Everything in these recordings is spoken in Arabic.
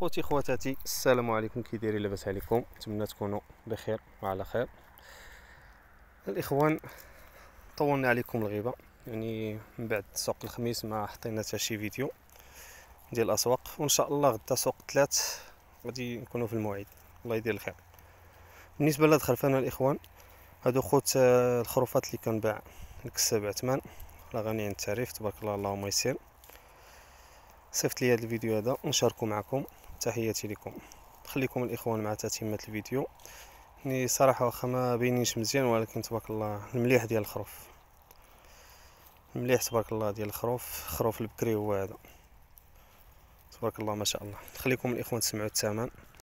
خوتي خواتاتي، السلام عليكم. كي دايرين؟ لاباس عليكم؟ نتمنى تكونوا بخير وعلى خير. الاخوان، طولنا عليكم الغيبه، يعني من بعد سوق الخميس ما حطينا حتى شي فيديو ديال الاسواق، وان شاء الله غدا سوق الثلاث غادي نكونوا في الموعد. الله يدير الخير. بالنسبه لهاد الخرفانه الاخوان، هادو خوت الخروفات اللي كنباع ديك السبع ثمان، لا غني عن التعريف، تبارك الله اللهم يسر. صيفط لي هذا الفيديو هذا نشاركه معكم. تحياتي لكم. خليكم الاخوان مع تتمه الفيديو. يعني صراحه واخا ما بينينش مزيان، ولكن تبارك الله المليح ديال الخروف، مليح تبارك الله ديال الخروف. خروف البكري هو هذا، تبارك الله ما شاء الله. خليكم الاخوان تسمعوا الثمن.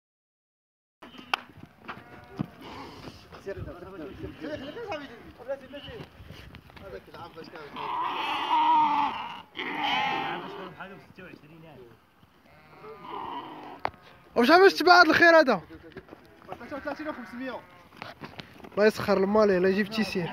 وشحال باش تباع هاد الخير هذا؟ 33,500. الله يسخر المالي، لا يجيب تيسير.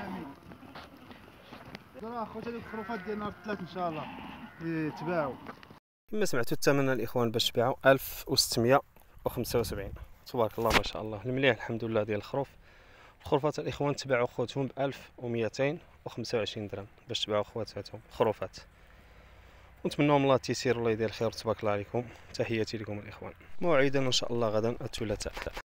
راه خويا هذوك الخروفات ديالنا الثلاث ان شاء الله يتباعوا. كما سمعتوا الثمن الاخوان باش تباعوا 1675. تبارك الله ما شاء الله المليح الحمد لله ديال الخروف. الخروفات الاخوان تباعوا خوتهم ب 1225 درهم باش تباعوا خواتاتهم خروفات. ونتمنى الله التيسير والله يدير الخير. تبارك الله عليكم. تحياتي لكم الاخوان. موعدنا ان شاء الله غدا الثلاثاء.